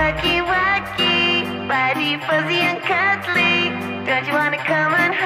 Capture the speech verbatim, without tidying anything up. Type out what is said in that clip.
wacky, wacky, body fuzzy and cuddly. Don't you wanna come and